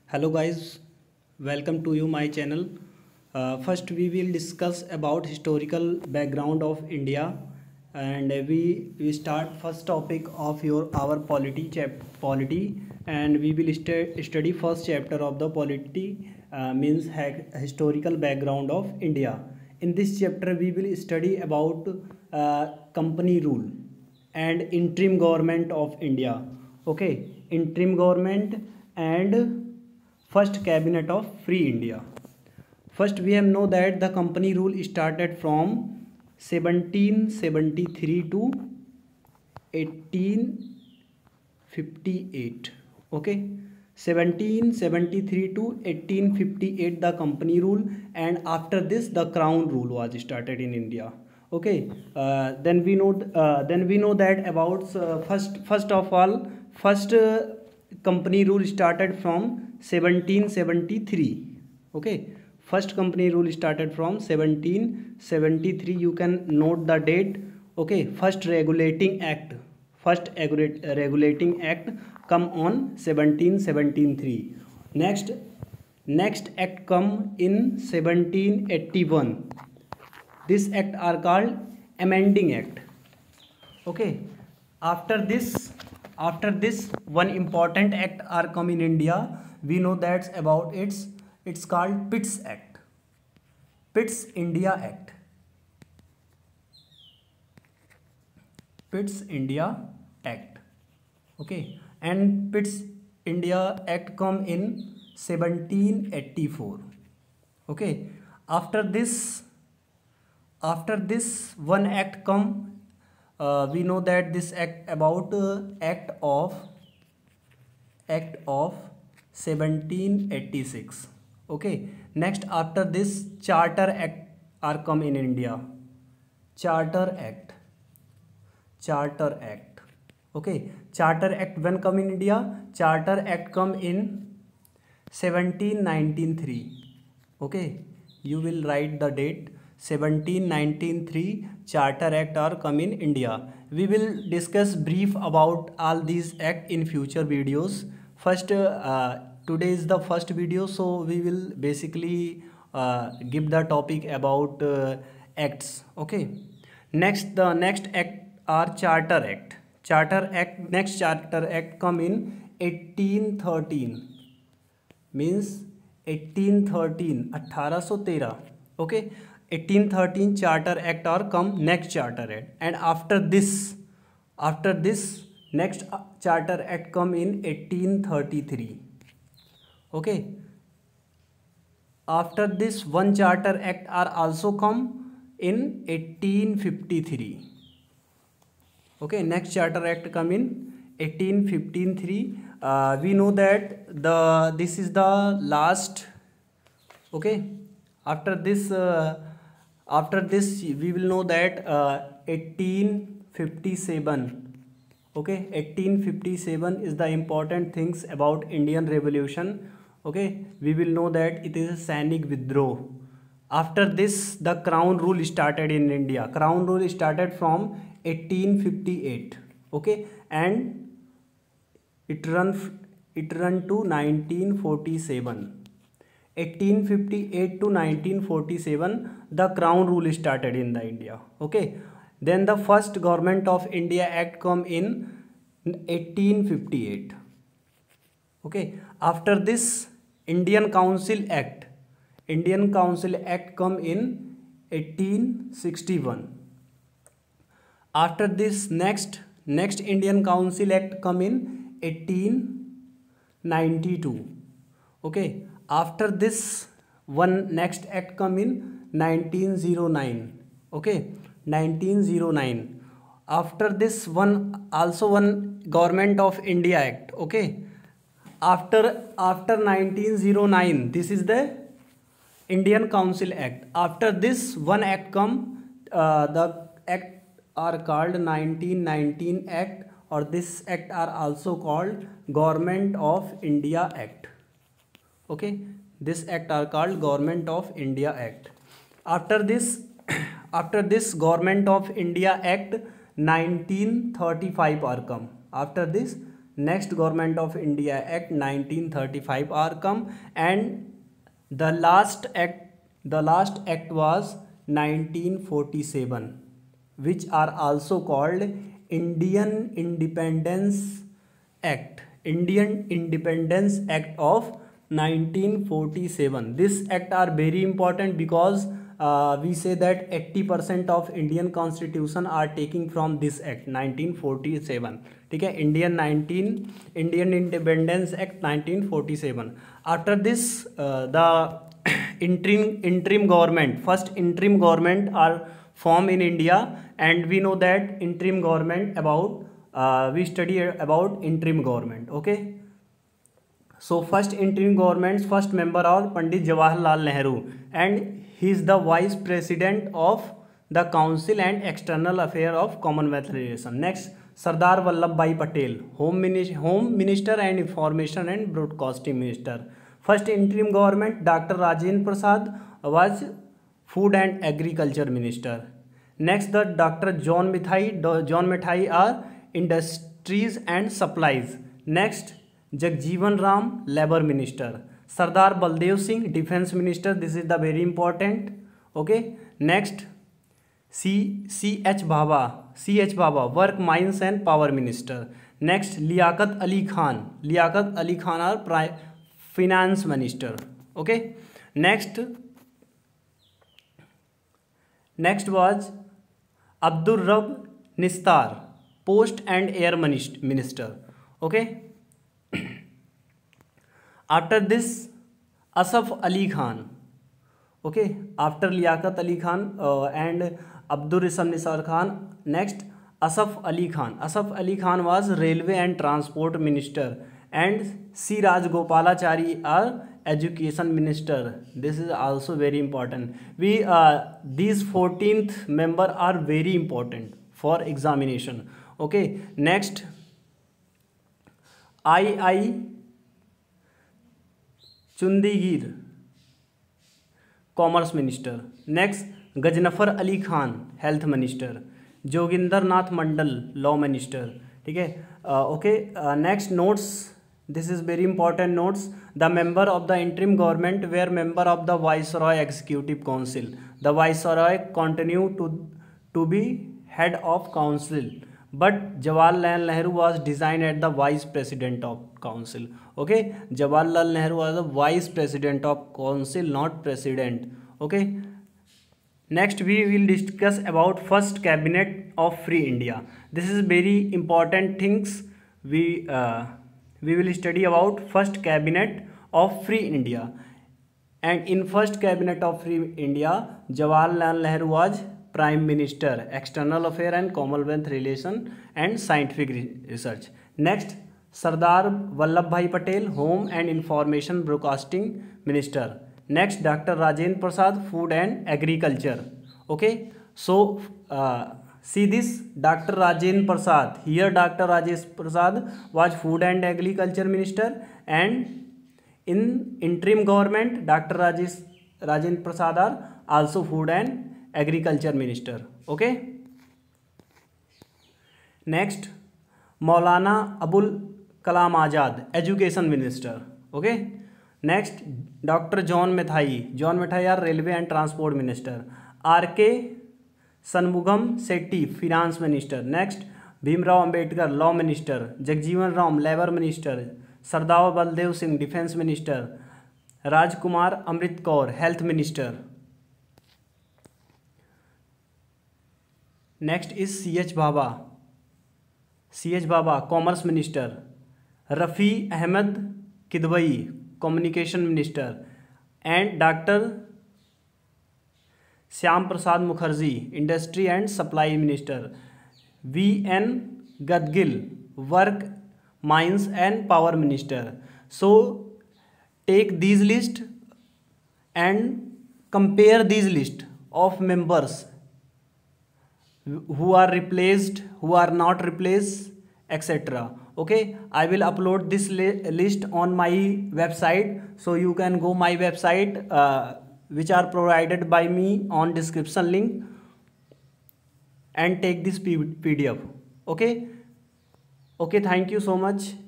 Hello guys, welcome to you my channel. First we will discuss about historical background of India, and we start first topic of your our polity, and we will study first chapter of the polity, means historical background of India. In this chapter we will study about company rule and interim government of India. Okay, interim government and first cabinet of free India. First we have know that the company rule started from 1773 to 1858. Okay, 1773 to 1858 the company rule, and after this the crown rule was started in India. Okay, then we know that about first of all, first company rule started from 1773. Okay, first company rule started from 1773. You can note the date. Okay, first regulating act come on 1773. Next act come in 1781. This act are called amending act. Okay, after this one important act are come in India. We know that's about it's called Pitt's India Act. Pitt's India Act. Okay, and Pitt's India Act come in 1784. Okay, after this one act come. We know that this act about act of 1786. Okay, next after this charter act are come in India. Charter act. Okay, charter act when come in India. Charter act come in 1793. Okay, you will write the date. 1793 charter act are come in India. We will discuss brief about all these act in future videos. First, today is the first video, so we will basically give the topic about acts. Okay, the next act are charter act. Next charter act come in 1813, means 1813 1813. Okay, 1813 charter act or come next charter act, and after this next charter act come in 1833. Okay, after this one charter act are also come in 1853. Okay, next charter act come in 1853. We know that this is the last. Okay, after this we will know that 1857. Okay, 1857 is the important things about Indian Revolution. Okay, we will know that it is a Sainik withdrawal. After this the crown rule started in India. Crown rule started from 1858. Okay, and it run to 1947. 1858 to 1947 the crown rule started in the India. Okay, then the first government of India act come in 1858. Okay, after this Indian Council Act come in 1861. After this next Indian Council Act come in 1892. Okay, after this one next act come in 1909. Okay, 1909. After this one government of India act. Okay, after 1909 this is the Indian Council Act. After this one act come, the act are called 1919 Act, or this act are also called Government of India Act. Okay, this act are called Government of India Act. After this Government of India Act 1935 are come. After this next Government of India Act 1935 are come, and the last act was 1947, which are also called Indian Independence Act. Indian Independence Act of 1947. This act are very important because we say that 80% of Indian Constitution are taking from this act 1947. ठीक है, Indian Independence Act 1947. After this, the interim government, first interim government are formed in India, and we know that interim government about we study about interim government. Okay, so first interim government's first member are Pandit Jawaharlal Nehru, and he is the vice president of the council and external affair of Commonwealth relation. Next, Sardar Vallabhbhai Patel, home minister and information and broadcasting minister. First interim government, Dr. Rajendra Prasad was food and agriculture minister. Next, the Dr. John Mithai are industries and supplies. Next, Jagjeevan Ram, labor minister. Sardar Baldev Singh, defense minister. This is the very important. Okay. Next, C.H. Bhabha, work, mines and power minister. Next, Liaquat Ali Khan are finance minister. Okay. Next was Abdul Rabb Nistar, post and air minister. Okay. After this, Asaf Ali Khan. Okay, after Liaquat Ali Khan and Abdul Rabb Nistar Khan, next Asaf Ali Khan. Asaf Ali Khan was railway and transport minister, and C. Rajagopalachari are education minister. This is also very important. These 14th member are very important for examination. Okay, next, I. Chandigir, commerce minister. Next, Gajnafar Ali Khan, health minister. Joginder Nath Mandal, law minister. ठीक है. Okay, next notes. This is very important notes. The member of the interim government were member of the Viceroy Executive Council. The Viceroy continue to be head of council, but Jawaharlal Nehru was designed as the vice president of council. Okay, Jawaharlal Nehru was the vice president of council, not president. Okay. Next, we will discuss about first cabinet of Free India. This is very important things. We will study about first cabinet of Free India, and in first cabinet of Free India, Jawaharlal Nehru was Prime Minister, External Affair and Commonwealth Relation and Scientific Research. Next, Sardar Vallabhbhai Patel, Home and Information Broadcasting Minister. Next, Dr. Rajendra Prasad, Food and Agriculture. Okay, so see this, Dr. Rajendra Prasad. Here, Dr. Rajendra Prasad was Food and Agriculture Minister, and in interim government, Dr. Rajendra Prasad are also Food and Agriculture Minister. Okay. Next, Maulana Abul Kalam Azad, Education Minister. Okay. Next, Dr. John Mithai are Railway and Transport Minister. R.K. Shanmugam Shetty, Finance Minister. Next, Bhimrao Ambedkar, Law Minister. Jagjeevan Ram, Labor Minister. Sardar Baldev Singh, Defense Minister. Rajkumar Amrit Kaur, Health Minister. Next is C.H. Bhabha, Commerce Minister. Rafi Ahmed Kidwai, Communication Minister. And Dr. Shyam Prasad Mukherjee, Industry and Supply Minister. V.N. Gadgil, Work, Mines and Power Minister. So take these list and compare these list of members who are replaced, who are not replaced, etc. Okay, I will upload this list on my website, so you can go my website which are provided by me on description link and take this PDF. Okay, thank you so much.